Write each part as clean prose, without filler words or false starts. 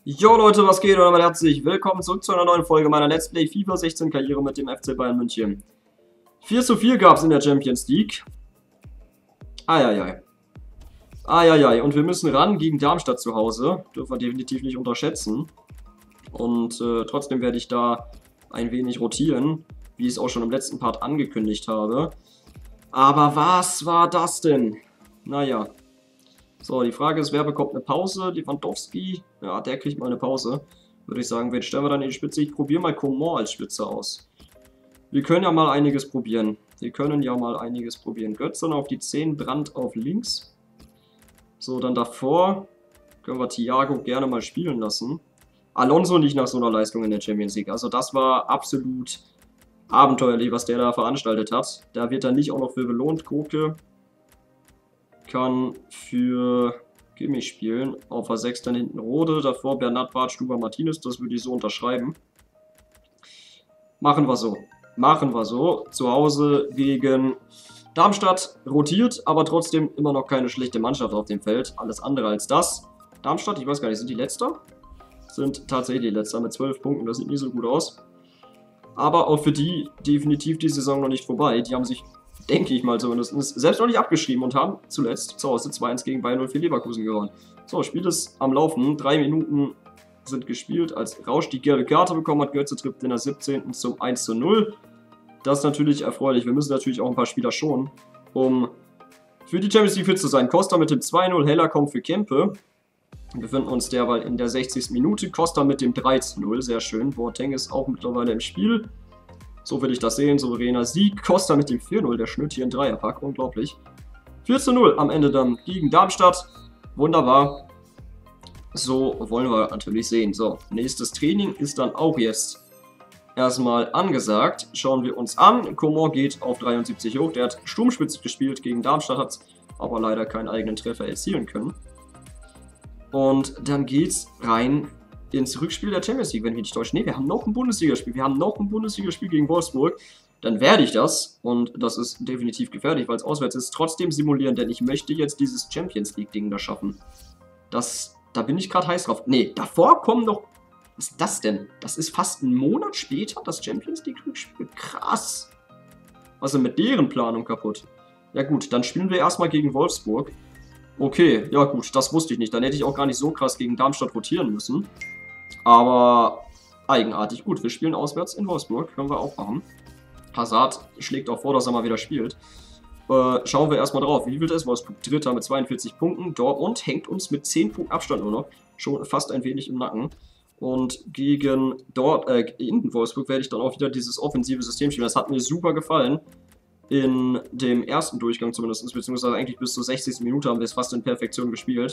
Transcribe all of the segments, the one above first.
Jo Leute, was geht? Und damit herzlich willkommen zurück zu einer neuen Folge meiner Let's Play FIFA 16 Karriere mit dem FC Bayern München. 4:4 gab es in der Champions League. Eieiei. Eieiei. Und wir müssen ran gegen Darmstadt zu Hause. Dürfen wir definitiv nicht unterschätzen. Und trotzdem werde ich da ein wenig rotieren, wie ich es auch schon im letzten Part angekündigt habe. Aber was war das denn? Naja. So, die Frage ist, wer bekommt eine Pause? Lewandowski? Ja, der kriegt mal eine Pause. Würde ich sagen, wen stellen wir dann in die Spitze? Ich probiere mal Coman als Spitze aus. Wir können ja mal einiges probieren. Götze auf die 10, Brandt auf links. So, dann davor können wir Thiago gerne mal spielen lassen. Alonso nicht nach so einer Leistung in der Champions League. Also das war absolut abenteuerlich, was der da veranstaltet hat. Da wird er nicht auch noch für belohnt. Koke kann für Kimmich spielen. Auf der 6 dann hinten Rode. Davor Bernat, Barth, Stuber, Martinez. Das würde ich so unterschreiben. Machen wir so. Zu Hause gegen Darmstadt rotiert, aber trotzdem immer noch keine schlechte Mannschaft auf dem Feld. Alles andere als das. Darmstadt, ich weiß gar nicht, sind die Letzter? Sind tatsächlich Letzter mit 12 Punkten. Das sieht nicht so gut aus. Aber auch für die definitiv die Saison noch nicht vorbei. Die haben sich, denke ich mal zumindest, selbst noch nicht abgeschrieben und haben zuletzt zu Hause 2-1 gegen Bayern 04 Leverkusen gewonnen. So, Spiel ist am Laufen. 3 Minuten sind gespielt, als Rausch die gelbe Karte bekommen hat. Götze trifft in der 17. zum 1:0. Das ist natürlich erfreulich. Wir müssen natürlich auch ein paar Spieler schonen, um für die Champions League fit zu sein. Costa mit dem 2:0, Heller kommt für Kempe. Wir befinden uns derweil in der 60. Minute. Costa mit dem 3:0, sehr schön. Boateng ist auch mittlerweile im Spiel. So will ich das sehen, souveräner Sieg. Costa mit dem 4:0, der schnürt hier einen Dreierpack, unglaublich. 4:0 am Ende dann gegen Darmstadt. Wunderbar. So wollen wir natürlich sehen. So, nächstes Training ist dann auch jetzt erstmal angesagt. Schauen wir uns an. Coman geht auf 73 hoch. Der hat Sturmspitze gespielt gegen Darmstadt, hat aber leider keinen eigenen Treffer erzielen können. Und dann geht's rein ins Rückspiel der Champions League, wenn ich mich nicht täusche. Ne, wir haben noch ein Bundesligaspiel. Gegen Wolfsburg. Dann werde ich das, und das ist definitiv gefährlich, weil es auswärts ist, trotzdem simulieren, denn ich möchte jetzt dieses Champions League-Ding da schaffen. Da bin ich gerade heiß drauf. Ne, davor kommen noch... Was ist das denn? Das ist fast einen Monat später, das Champions League-Rückspiel. Krass. Was ist denn mit deren Planung kaputt? Ja gut, dann spielen wir erstmal gegen Wolfsburg. Okay, ja gut, das wusste ich nicht. Dann hätte ich auch gar nicht so krass gegen Darmstadt rotieren müssen. Aber eigenartig. Gut, wir spielen auswärts in Wolfsburg. Können wir auch machen. Hazard schlägt auch vor, dass er mal wieder spielt. Schauen wir erstmal drauf. Wie wird es? Wolfsburg Dritter mit 42 Punkten. Dortmund hängt uns mit 10 Punkten Abstand nur noch. Schon fast ein wenig im Nacken. Und gegen in Wolfsburg werde ich dann auch wieder dieses offensive System spielen. Das hat mir super gefallen. In dem ersten Durchgang zumindest, beziehungsweise eigentlich bis zur 60. Minute haben wir es fast in Perfektion gespielt.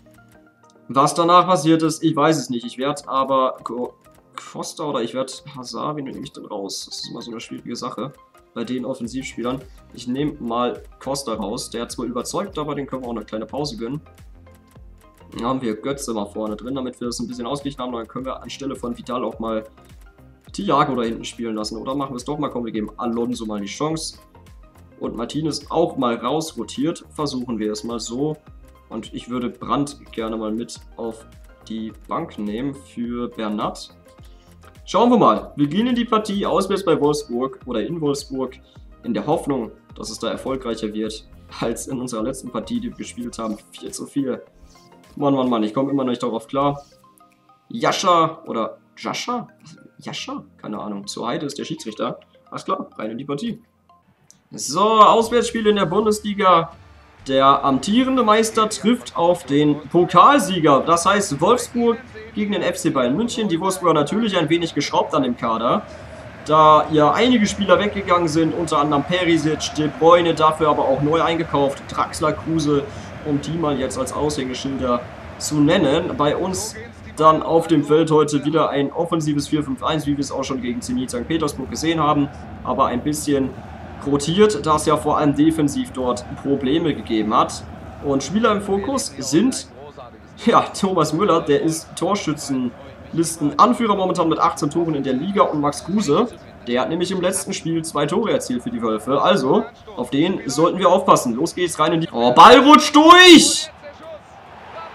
Was danach passiert ist, ich weiß es nicht. Ich werde aber Costa oder ich werde Hazard, wen nehme ich denn raus? Das ist immer so eine schwierige Sache bei den Offensivspielern. Ich nehme mal Costa raus. Der hat zwar überzeugt, aber den können wir auch eine kleine Pause gönnen. Dann haben wir Götze mal vorne drin, damit wir das ein bisschen ausgeglichen haben. Dann können wir anstelle von Vidal auch mal Thiago da hinten spielen lassen. Oder machen wir es doch mal, komm, wir geben Alonso mal die Chance. Und Martinez auch mal rausrotiert. Versuchen wir es mal so. Und ich würde Brandt gerne mal mit auf die Bank nehmen für Bernat. Schauen wir mal. Wir gehen in die Partie auswärts bei Wolfsburg oder in Wolfsburg in der Hoffnung, dass es da erfolgreicher wird als in unserer letzten Partie, die wir gespielt haben. 4:4. Mann, ich komme immer noch nicht darauf klar. Jascha oder Jascha? Jascha? Keine Ahnung. Zuheide ist der Schiedsrichter. Alles klar, rein in die Partie. So, Auswärtsspiel in der Bundesliga. Der amtierende Meister trifft auf den Pokalsieger. Das heißt Wolfsburg gegen den FC Bayern München. Die Wolfsburger natürlich ein wenig geschraubt an dem Kader, da ja einige Spieler weggegangen sind, unter anderem Perisic, De Bruyne, dafür aber auch neu eingekauft, Draxler, Kruse, um die mal jetzt als Aushängeschilder zu nennen. Bei uns dann auf dem Feld heute wieder ein offensives 4-5-1, wie wir es auch schon gegen Zenit St. Petersburg gesehen haben, aber ein bisschen rotiert, da es ja vor allem defensiv dort Probleme gegeben hat. Und Spieler im Fokus sind, ja, Thomas Müller, der ist Torschützenlisten-Anführer momentan mit 18 Toren in der Liga, und Max Kruse, der hat nämlich im letzten Spiel 2 Tore erzielt für die Wölfe. Also, auf den sollten wir aufpassen. Los geht's rein in die... Oh, Ball rutscht durch!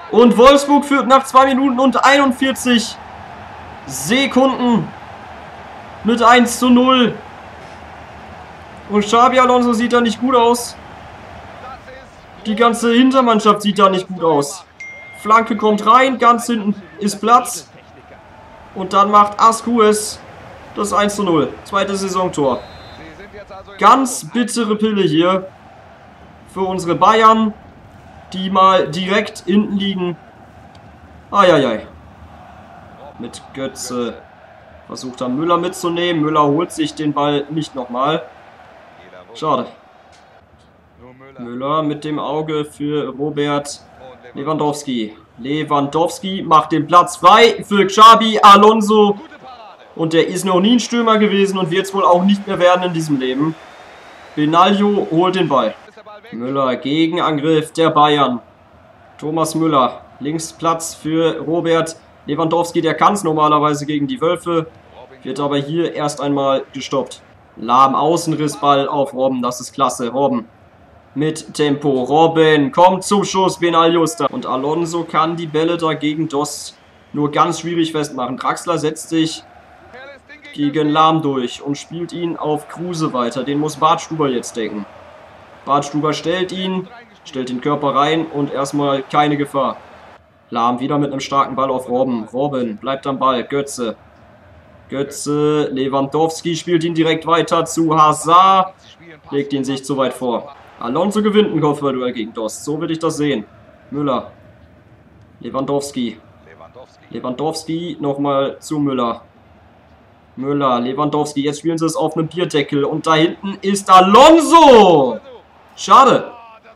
Und Wolfsburg führt nach 2 Minuten und 41 Sekunden mit 1:0. Und Xabi Alonso sieht da nicht gut aus. Die ganze Hintermannschaft sieht da nicht gut aus. Flanke kommt rein, ganz hinten ist Platz. Und dann macht Ascuez das 1:0. Zweites Saisontor. Ganz bittere Pille hier für unsere Bayern, die mal direkt hinten liegen. Eieiei. Mit Götze versucht er Müller mitzunehmen. Müller holt sich den Ball nicht nochmal. Schade. Müller mit dem Auge für Robert Lewandowski. Lewandowski macht den Platz frei für Xabi Alonso. Und der ist noch nie ein Stürmer gewesen und wird es wohl auch nicht mehr werden in diesem Leben. Benaglio holt den Ball. Müller, Gegenangriff der Bayern. Thomas Müller, links Platz für Robert Lewandowski. Der kann es normalerweise gegen die Wölfe. Wird aber hier erst einmal gestoppt. Lahm, Außenrissball auf Robben, das ist klasse. Robben mit Tempo. Robben kommt zum Schuss, Benaglio ist da. Und Alonso kann die Bälle da gegen Dost nur ganz schwierig festmachen. Draxler setzt sich gegen Lahm durch und spielt ihn auf Kruse weiter. Den muss Bartstuber jetzt decken. Bartstuber stellt ihn, stellt den Körper rein und erstmal keine Gefahr. Lahm wieder mit einem starken Ball auf Robben. Robben bleibt am Ball. Götze. Götze, Lewandowski spielt ihn direkt weiter zu Hazard. Legt ihn sich zu weit vor. Alonso gewinnt ein Kopfballduell gegen Dost. So will ich das sehen. Müller. Lewandowski. Lewandowski nochmal zu Müller. Müller, Lewandowski. Jetzt spielen sie es auf einem Bierdeckel. Und da hinten ist Alonso. Schade.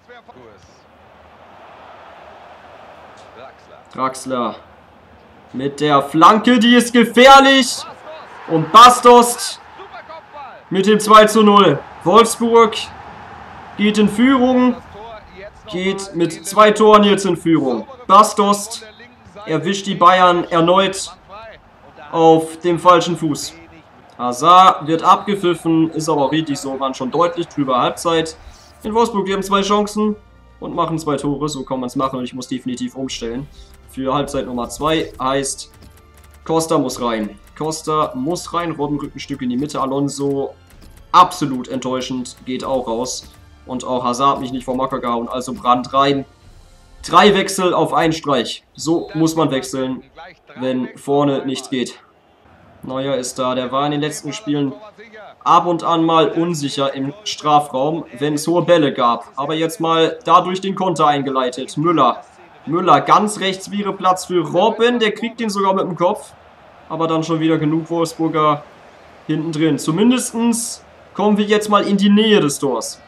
Draxler. Mit der Flanke, die ist gefährlich. Und Bastos mit dem 2:0. Wolfsburg geht in Führung. Geht mit 2 Toren jetzt in Führung. Bastos erwischt die Bayern erneut auf dem falschen Fuß. Hazard wird abgepfiffen, ist aber auch richtig so, waren schon deutlich drüber Halbzeit. In Wolfsburg, wir haben 2 Chancen und machen 2 Tore, so kann man es machen und ich muss definitiv umstellen. Für Halbzeit Nummer 2 heißt, Costa muss rein. Costa muss rein, Robben rückt ein Stück in die Mitte, Alonso absolut enttäuschend, geht auch raus. Und auch Hazard hat mich nicht vom Macker gehauen, also Brandt rein. 3 Wechsel auf einen Streich. So muss man wechseln, wenn vorne nichts geht. Neuer ist da, der war in den letzten Spielen ab und an mal unsicher im Strafraum, wenn es hohe Bälle gab. Aber jetzt mal dadurch den Konter eingeleitet. Müller. Müller ganz rechts wäre Platz für Robben, der kriegt den sogar mit dem Kopf. Aber dann schon wieder genug Wolfsburger hinten drin. Zumindest kommen wir jetzt mal in die Nähe des Tors.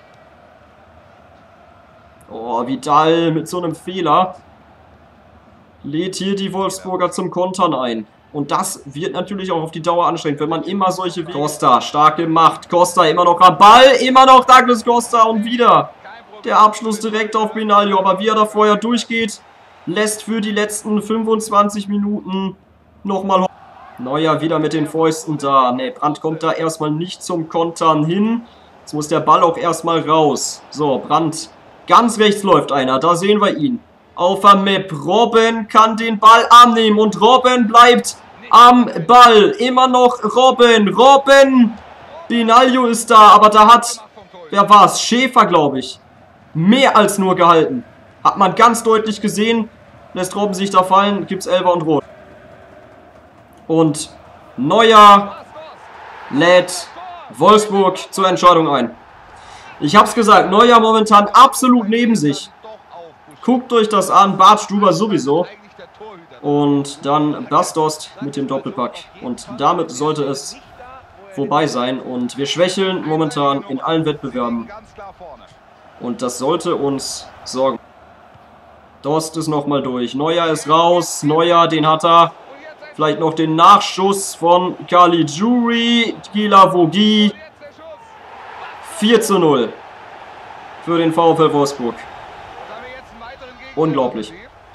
Oh, Vidal mit so einem Fehler lädt hier die Wolfsburger zum Kontern ein. Und das wird natürlich auch auf die Dauer anstrengend, wenn man immer solche... Costa, stark gemacht. Costa immer noch am Ball. Immer noch Douglas Costa und wieder der Abschluss direkt auf Benaglio. Aber wie er da vorher durchgeht, lässt für die letzten 25 Minuten nochmal... Neuer wieder mit den Fäusten da. Ne, Brandt kommt da erstmal nicht zum Kontern hin. Jetzt muss der Ball auch erstmal raus. So, Brandt. Ganz rechts läuft einer. Da sehen wir ihn. Auf der Map. Robben kann den Ball annehmen. Und Robben bleibt am Ball. Immer noch Robben. Robben. Benaglio ist da. Aber da hat... Wer war es? Schäfer, glaube ich. Mehr als nur gehalten. Hat man ganz deutlich gesehen. Lässt Robben sich da fallen. Gibt's Elfer und Rot. Und Neuer lädt Wolfsburg zur Entscheidung ein. Ich hab's gesagt, Neuer momentan absolut neben sich. Guckt euch das an, Bartstuber sowieso. Und dann Bastos mit dem Doppelpack. Und damit sollte es vorbei sein. Und wir schwächeln momentan in allen Wettbewerben. Und das sollte uns sorgen. Dost ist nochmal durch. Neuer ist raus. Neuer, den hat er. Vielleicht noch den Nachschuss von Caligiuri. Gilavogi. 4:0 für den VfL Wolfsburg. Unglaublich.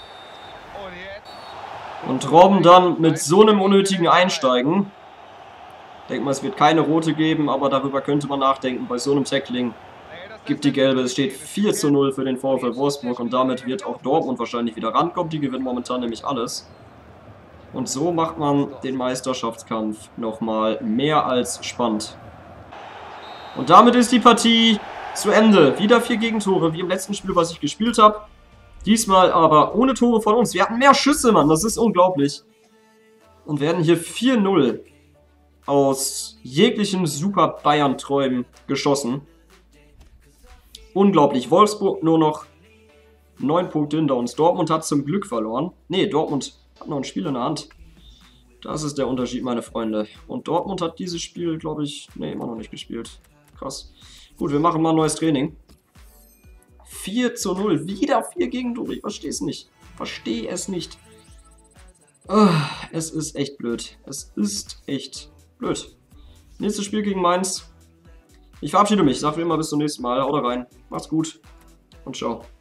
Und Robben dann mit so einem unnötigen Einsteigen. Ich denke mal, es wird keine rote geben, aber darüber könnte man nachdenken bei so einem Tackling gibt die gelbe. Es steht 4:0 für den VfL Wolfsburg und damit wird auch Dortmund wahrscheinlich wieder rankommen. Die gewinnen momentan nämlich alles. Und so macht man den Meisterschaftskampf nochmal mehr als spannend. Und damit ist die Partie zu Ende. Wieder 4 Gegentore, wie im letzten Spiel, was ich gespielt habe. Diesmal aber ohne Tore von uns. Wir hatten mehr Schüsse, Mann. Das ist unglaublich. Und werden hier 4:0 aus jeglichen Super Bayern-Träumen geschossen. Unglaublich. Wolfsburg nur noch 9 Punkte hinter uns. Dortmund hat zum Glück verloren. Nee, Dortmund hat noch ein Spiel in der Hand. Das ist der Unterschied, meine Freunde. Und Dortmund hat dieses Spiel, glaube ich, nee, immer noch nicht gespielt. Krass. Gut, wir machen mal ein neues Training. 4:0. Wieder 4 Gegentore. Ich verstehe es nicht. Verstehe es nicht. Es ist echt blöd. Es ist echt blöd. Nächstes Spiel gegen Mainz. Ich verabschiede mich. Sag wie immer bis zum nächsten Mal. Haut rein. Macht's gut. Und ciao.